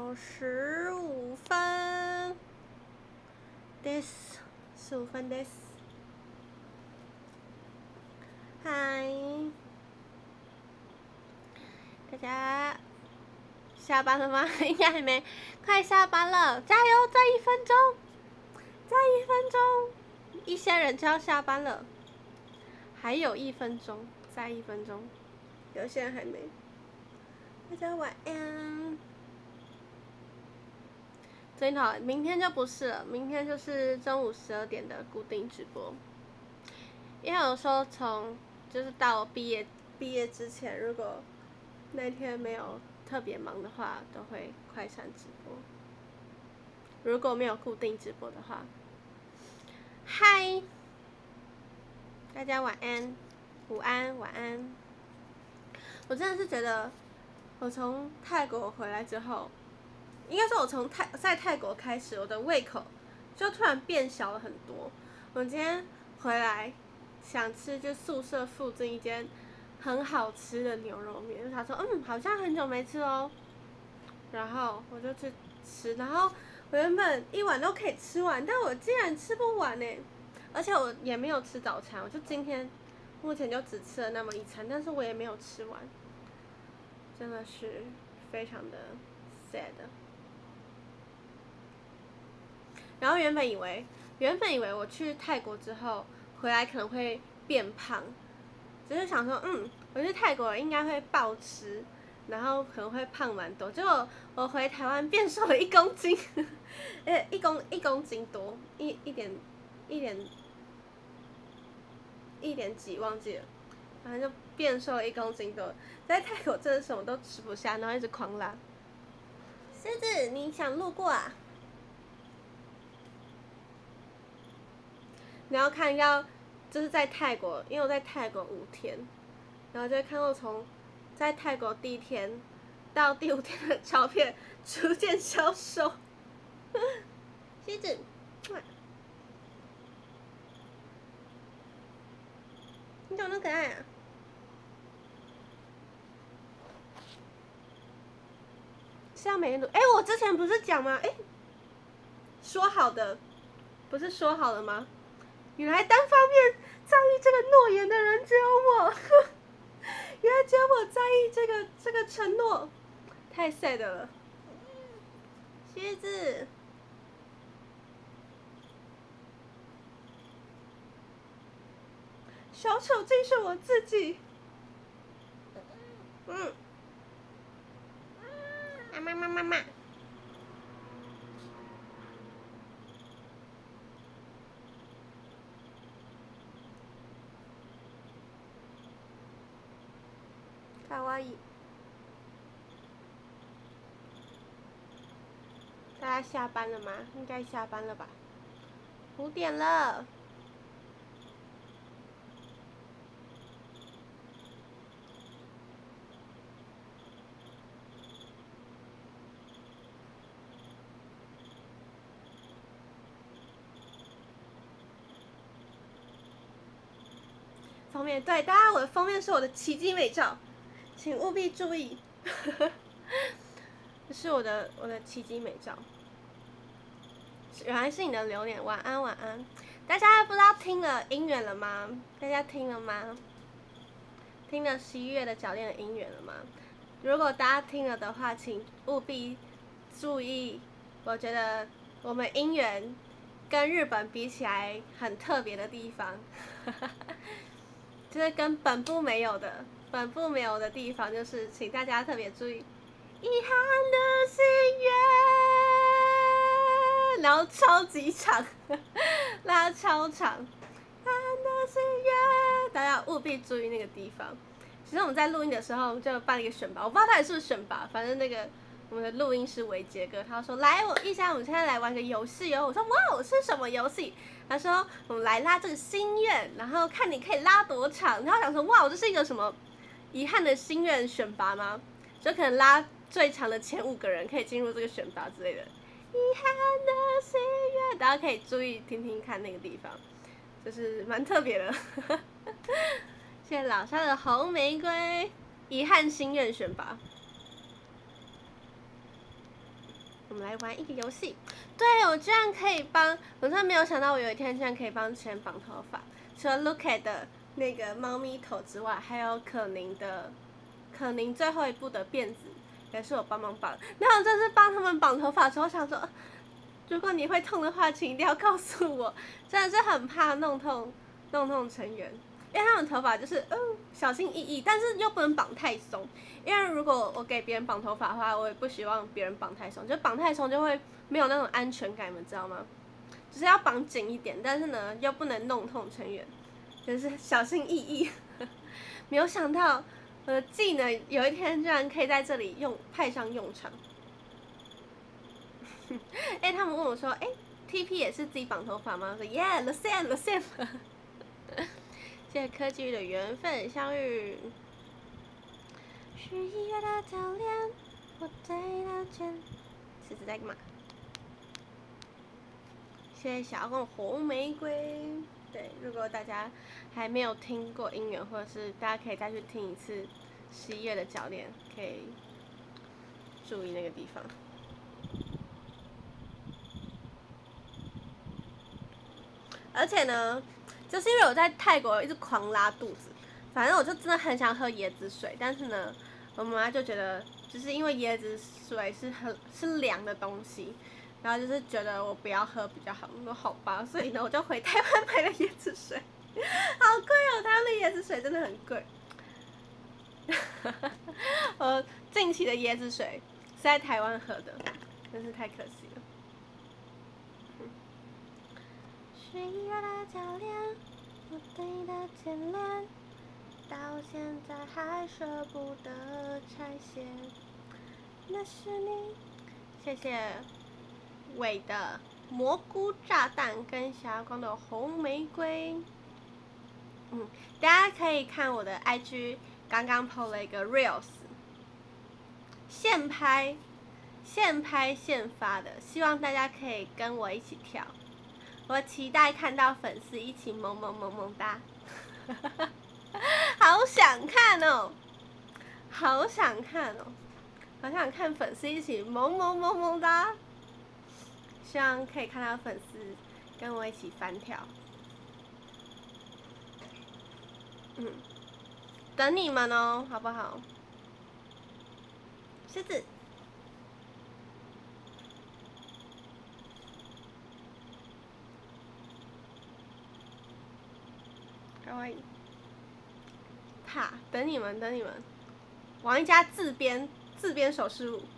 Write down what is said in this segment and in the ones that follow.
15分です，15分です。嗨，大家下班了吗？应该还没，快下班了，加油！再1分钟，再1分钟，一些人就要下班了，还有1分钟，再1分钟，有些人还没。大家晚安。真的好，明天就不是了，明天就是中午12点的固定直播。因为有时候就是到我毕业之前，如果那天没有特别忙的话，都会快闪直播。如果没有固定直播的话，嗨，大家晚安、午安、晚安。我真的是觉得，我从泰国回来之后，应该说我从在泰国开始，我的胃口就突然变小了很多。我今天回来想吃就宿舍附近一间很好吃的牛肉面，他说好像很久没吃哦，然后我就去吃，然后我原本1碗都可以吃完，但我竟然吃不完呢，而且我也没有吃早餐，我就今天目前就只吃了那么1餐，但是我也没有吃完，真的是非常的 sad。然后原本以为我去泰国之后回来可能会变胖，只是想说我去泰国应该会暴吃，然后可能会胖蛮多。结果我回台湾变瘦了1公斤，1公斤多，一点几忘记了，反正就变瘦了1公斤多。在泰国真的什么都吃不下，然后一直狂拉。狮子，你想路过啊？你要看就是在泰国，因为我在泰国5天，然后就会看到从在泰国第1天到第5天的照片逐渐消瘦。狮子，你怎么那么可爱啊？是要每天录？我之前不是讲吗？说好的，不是说好了吗？原来单方面在意这个诺言的人只有我，原来只有我在意这个承诺，太 sad 了。蝎子，小丑竟是我自己。妈。卡哇伊。大家下班了吗？应该下班了吧？5点了。封面对，大家我的封面是我的奇迹美照，请务必注意。这是我的奇迹美照。原来是你的榴莲，晚安晚安。大家不知道听了姻缘了吗？大家听了吗？听了11月的铰链的姻缘了吗？如果大家听了的话，请务必注意。我觉得我们姻缘跟日本比起来很特别的地方，就是跟本部没有的地方，就是请大家特别注意。遗憾的心愿，然后超级长，拉超长，遗憾的心愿，大家务必注意那个地方。其实我们在录音的时候就办了一个选拔，我不知道他也是不是选拔，反正那个我们的录音师维杰哥他说来，我们现在来玩个游戏哦。我说哇，是什么游戏？他说我们来拉这个心愿，然后看你可以拉多长。然后想说哇，这是一个什么遗憾的心愿选拔吗？就可能拉最长的前5个人可以进入这个选拔之类的。遗憾的心愿，大家可以注意听听看那个地方，就是蛮特别的。谢谢老沙的红玫瑰，遗憾心愿选拔。 们来玩一个游戏。对，我居然可以帮，我真的没有想到，我有一天居然可以帮钱绑头发。除了 Luke 的那个猫咪头之外，还有可宁最后一部的辫子也是我帮忙绑。然后这次帮他们绑头发的时候，想说，如果你会痛的话，请一定要告诉我，真的是很怕弄痛成员。因为他们头发就是小心翼翼，但是又不能绑太松。因为如果我给别人绑头发的话，我也不希望别人绑太松，就绑太松就会没有那种安全感，你们知道吗？就是要绑紧一点，但是呢又不能弄痛成员，就是小心翼翼。没有想到我的技能有一天居然可以在这里派上用场。他们问我说，TP 也是自己绑头发吗？我说 Yeah，the same。谢谢科技的缘分相遇。11月的早恋，我对了肩。是在干嘛？谢谢小公红玫瑰。对，如果大家还没有听过音源，或者是大家可以再去听一次11月的教练，可以注意那个地方。而且呢，就是因为我在泰国一直狂拉肚子，反正我就真的很想喝椰子水，但是呢，我妈妈就觉得，就是因为椰子水是凉的东西，然后就是觉得我不要喝比较好。我说好吧，所以呢，我就回台湾买了椰子水，好贵哦，台湾的椰子水真的很贵。我近期的椰子水是在台湾喝的，真是太可惜了。11月的早恋，我对的牵连，到现在还舍不得拆卸。那是你，谢谢伟的蘑菇炸弹跟霞光的红玫瑰。大家可以看我的 IG， 刚刚 PO 了一个 Reels， 现拍现发的，希望大家可以跟我一起跳。我期待看到粉丝一起萌萌萌萌哒，好想看哦，好想看哦，好想看粉丝一起萌萌萌萌哒，希望可以看到粉丝跟我一起翻跳。等你们哦，好不好？狮子。可愛い。怕，等你们。王一家自编手势舞。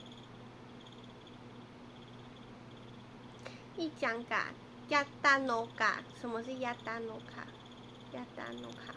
一讲嘎亚达诺嘎，什么是亚达诺卡？亚达诺卡。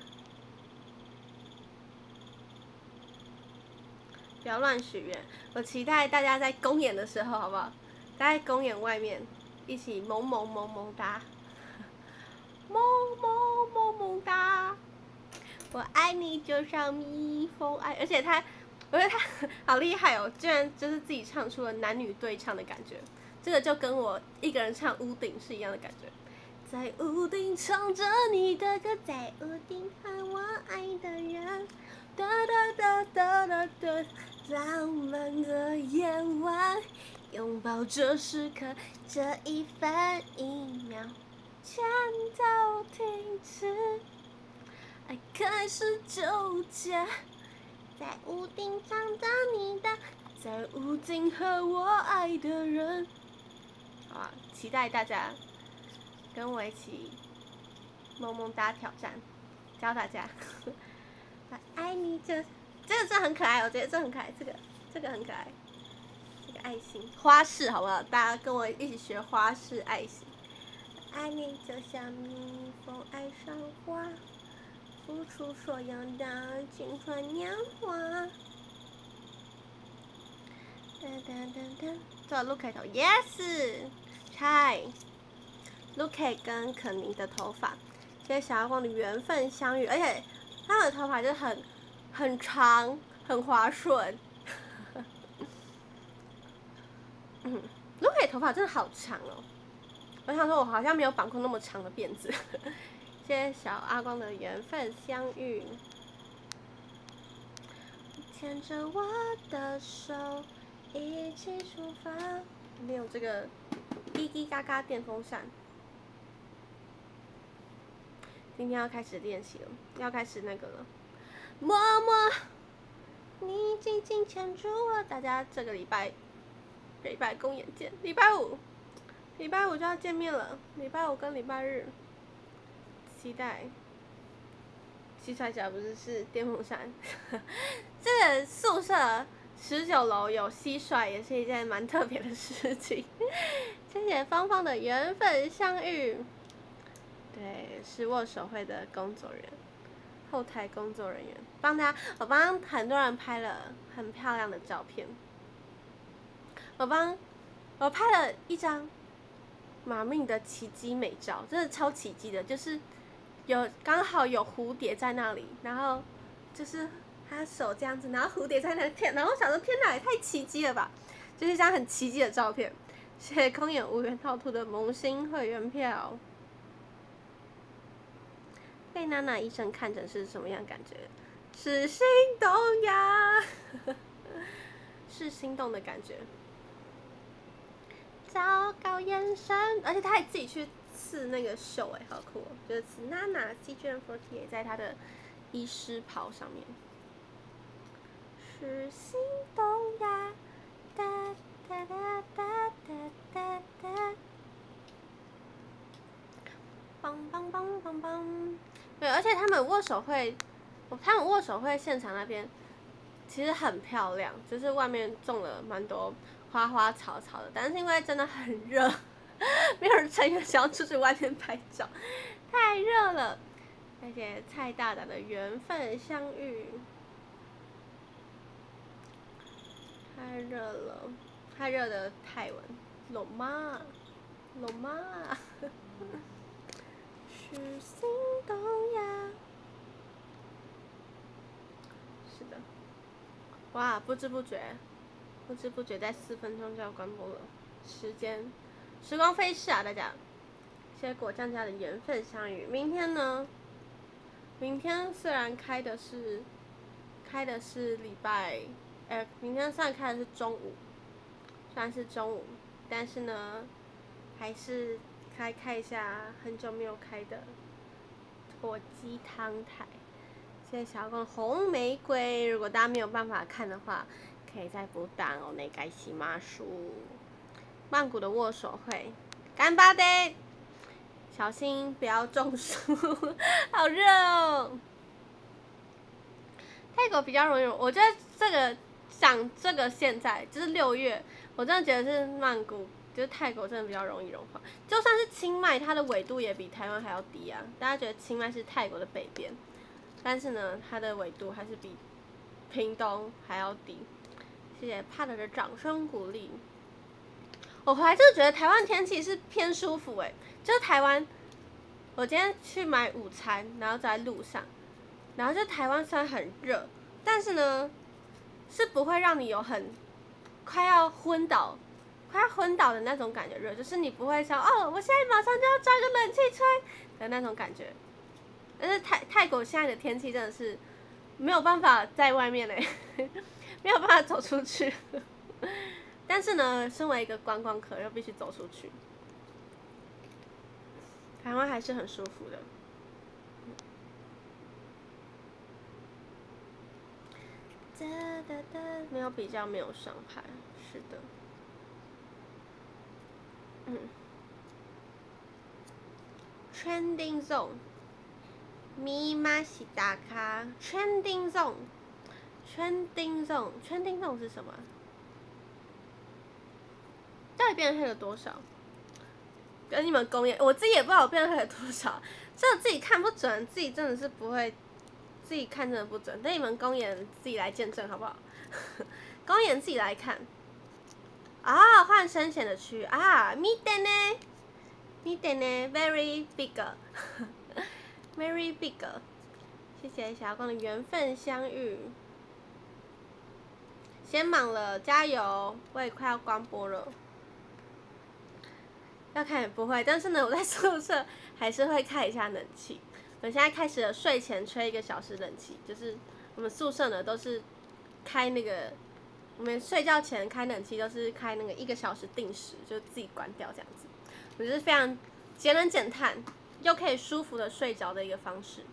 不要乱许愿，我期待大家在公演的时候，好不好？在公演外面一起萌萌萌萌哒。萌萌萌萌哒，我爱你就像蜜蜂爱，而且我觉得他好厉害哦，居然就是自己唱出了男女对唱的感觉，这个就跟我一个人唱屋顶是一样的感觉。在屋顶唱着你的歌，在屋顶喊我爱的人，哒哒哒哒哒哒，浪漫的夜晚，拥抱这时刻，这一分一秒。前头停止，爱开始纠结，在屋顶唱着你的，在屋顶和我爱的人。好啊，期待大家跟我一起萌萌哒挑战，教大家。我爱你这个真的很可爱，我觉得这很可爱，这个很可爱，这个爱心花式好不好？大家跟我一起学花式爱心。爱你就像蜜蜂爱上花，付出所有的青春年华。这 Luke 头 ，Yes， 嗨 ，Luke 跟肯尼的头发，谢谢小月光的缘分相遇，而且他们的头发就很长，很滑顺。Luke 头发真的好长哦。我想说，我好像没有绑过那么长的辫子。谢谢小阿光的缘分相遇，牵着我的手，一起出发。 今天有这个滴滴嘎嘎电风扇。今天要开始练习了，要开始那个了。默默，你紧紧牵住我。大家这个礼拜公演见，礼拜五就要见面了。礼拜五跟礼拜日，期待。蟋蟀脚不是电风扇。这个宿舍19楼有蟋蟀，也是一件蛮特别的事情。谢谢芳芳的缘分相遇。对，是握手会的工作人员，后台工作人员，我帮很多人拍了很漂亮的照片。我拍了一张马命的奇迹美照，真的超奇迹的，就是刚好有蝴蝶在那里，然后就是他手这样子，然后蝴蝶在那里，然后我想说天哪，也太奇迹了吧，就是一张很奇迹的照片。谢谢空眼无缘套兔的萌新会员票。被娜娜医生看诊是什么样感觉？是心动呀，是心动的感觉。糟糕眼神，而且他还自己去刺那个绣，好酷哦！就是刺娜娜 CGM48 在他的医师袍上面。是心动呀，哒哒哒哒哒哒哒，梆梆梆梆梆。对，而且他们握手会现场那边其实很漂亮，就是外面种了蛮多花花草草的，但是因为真的很热，没有成员想要出去外面拍照，太热了。谢谢蔡大大的缘分相遇，太热了，太热的泰文，龙妈，是心动呀。是的，哇，不知不觉在4分钟就要关播了，时光飞逝啊，大家。谢谢果酱家的缘分相遇。明天呢？明天虽然开的是礼拜，明天虽然开的是中午，但是呢，还是开一下很久没有开的火鸡汤台。谢谢小公红玫瑰，如果大家没有办法看的话，可以再补档哦。那该西马叔，曼谷的握手会，干巴的，小心不要中暑，好热哦。泰国比较容易，我觉得这个现在就是6月，我真的觉得是曼谷。就是泰国真的比较容易融化，就算是清迈，它的纬度也比台湾还要低啊。大家觉得清迈是泰国的北边，但是呢，它的纬度还是比屏东还要低。谢谢帕德的掌声鼓励。我回来就觉得台湾天气是偏舒服就是台湾，我今天去买午餐，然后在路上，然后就台湾虽然很热，但是呢，是不会让你有很快要昏倒的那种感觉热，就是你不会想我现在马上就要抓个冷气吹的那种感觉。但是泰国现在的天气真的是没有办法在外面没有办法走出去。但是呢，身为一个观光客又必须走出去，台湾还是很舒服的。没有比较，没有伤害，是的。Trending Zone， 密码是打卡。Trending Zone 是什么？到底变黑了多少？跟你们公演，我自己也不知道我变黑了多少，这我自己看不准，自己真的是不会，自己看真的不准。等你们公演自己来见证好不好？公演自己来看。啊，换深浅的区啊，見てね，very big，very big。谢谢小光的缘分相遇。先忙了，加油！我也快要关播了。要看也不会，但是呢，我在宿舍还是会开一下冷气。我现在开始了睡前吹1个小时冷气，就是我们宿舍呢都是开那个我们睡觉前开冷气都是开那个1个小时定时，就自己关掉这样子，我觉得非常节能减碳，又可以舒服的睡着的一个方式。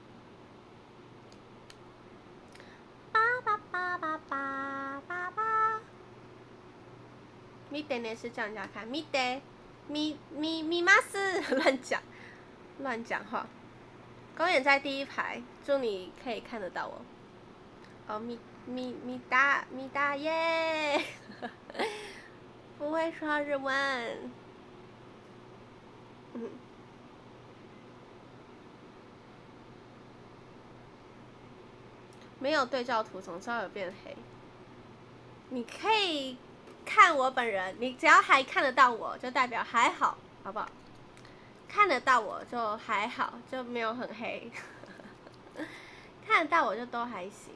巴巴巴巴巴巴巴，米德呢是叫人家看，米德，米马斯，乱讲话。公演在第一排，祝你可以看得到我。哦，米大耶，不会说日文。没有对照图，总是要有变黑。你可以看我本人，你只要还看得到我，就代表还好，好不好？看得到我就还好，就没有很黑。看得到我就都还行。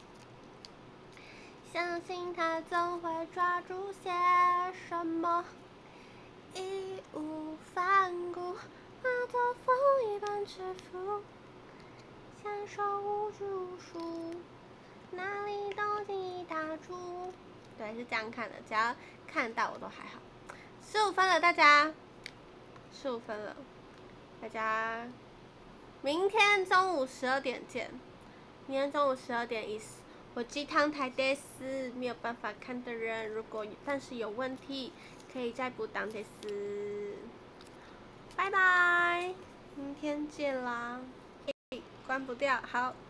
相信他总会抓住些什么，义无反顾，化作风一般蛰伏，享受无拘无束，哪里都轻易打住。对，是这样看的，只要看得到我都还好。15分了，大家，15分了，大家，明天中午12点见。明天中午12点意思。我鸡汤台得斯没有办法看的人，但是有问题可以再补档得斯。拜拜，明天见啦！关不掉，好。